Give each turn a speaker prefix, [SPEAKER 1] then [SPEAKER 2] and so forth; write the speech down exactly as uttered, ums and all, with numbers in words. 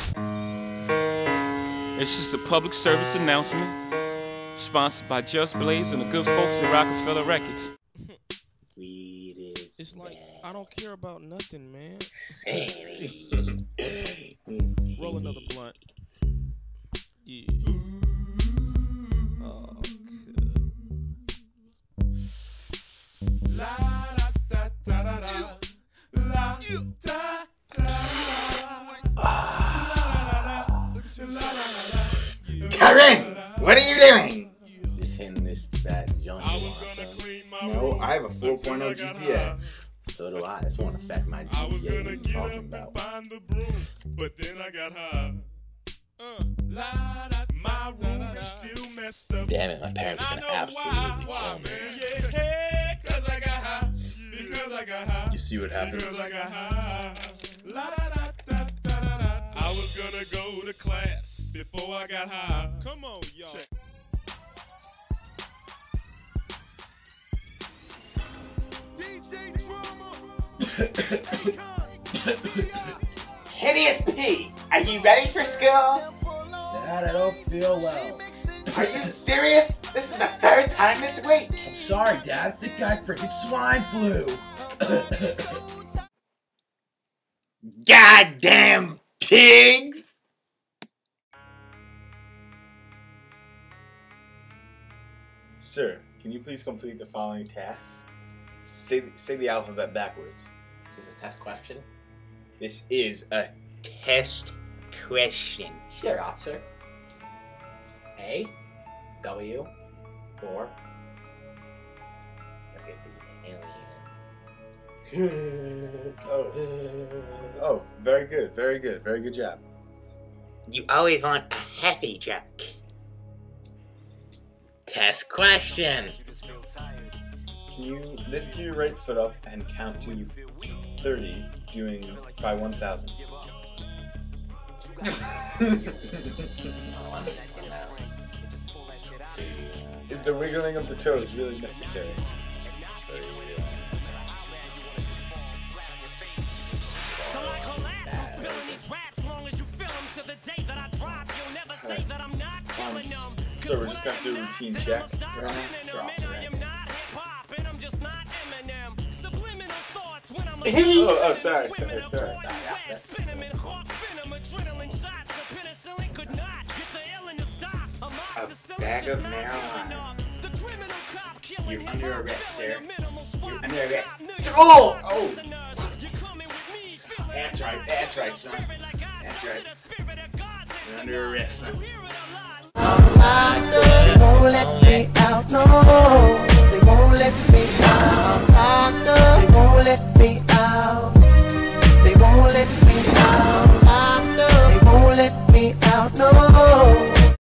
[SPEAKER 1] It's just a public service announcement, sponsored by Just Blaze and the good folks at Rockefeller Records.
[SPEAKER 2] Weed is
[SPEAKER 3] It's like,
[SPEAKER 2] bad.
[SPEAKER 3] I don't care about nothing, man.
[SPEAKER 2] Sanity.
[SPEAKER 3] Roll another blunt. Yeah. Oh, good. La da da da da. La da
[SPEAKER 2] Karen, what are you doing? Just hitting this fat joint. No, I have a four point oh G P A. So do I. This won't affect my G P A. What are you talking about?
[SPEAKER 4] But then I got high. Uh, my room is still messed up.
[SPEAKER 2] Damn it, my parents are gonna absolutely kill me.
[SPEAKER 4] Yeah, cause I got high. Because I got high.
[SPEAKER 2] You see what happens?
[SPEAKER 4] Because I got high. La da da da da da da. I was gonna go to class before I got high. Come on, y'all. D J
[SPEAKER 2] Hideous P, are you ready for school?
[SPEAKER 5] Dad, I don't feel well.
[SPEAKER 2] Are you serious? This is the third time this week.
[SPEAKER 5] I'm sorry, Dad. I think I freaking swine flu.
[SPEAKER 2] Goddamn pigs! Sir, can you please complete the following tasks? Say, say the alphabet backwards.
[SPEAKER 6] Is this a test question?
[SPEAKER 2] This is a test question.
[SPEAKER 6] Sure, officer. A, W, or look at the alien.
[SPEAKER 2] oh. oh, very good, very good, very good job.
[SPEAKER 7] You always want a heavy drink. Test question.
[SPEAKER 2] Can you lift your right foot up and count to thirty, doing by one thousand? Is the wiggling of the toes really necessary? Um, so we're just gonna do a routine check. Right now. Sure, officer, right? oh, oh, sorry, sorry, sorry.
[SPEAKER 6] A bag of marijuana. You're under arrest, sir. You're under arrest. Oh! Oh! That's right, that's right, son. That's right. You're under arrest, son.